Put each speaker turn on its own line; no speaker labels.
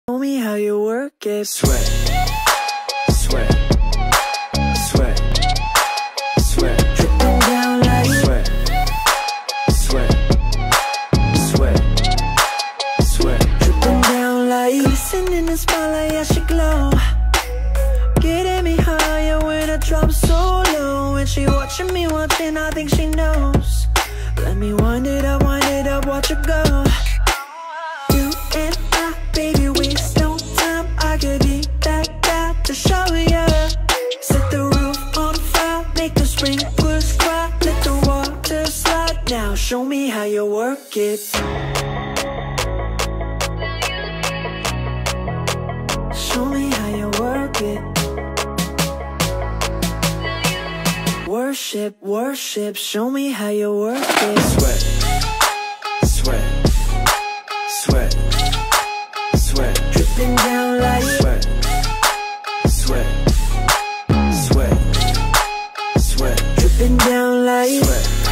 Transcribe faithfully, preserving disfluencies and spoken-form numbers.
Show me how you work it.
Sweat, sweat, sweat, sweat,
Dripping down like
sweat, sweat, sweat, sweat.
Dripping down like Listen in the spotlight, yeah, she glow. Getting me higher when I drop so low. When she watching me one thing, I think she knows. Let me wind it up, wind it up, watch her go. You and I, baby, waste no time. I could be that guy to show ya. Set the roof on fire, make the sprinklers cry. Let the water slide. Now show me how you work it. Show me how you work it. Worship, worship, show me how you work it.
Sweat, sweat, sweat, sweat.
Dripping down like
Sweat, sweat, sweat, sweat,
Dripping down like
sweat.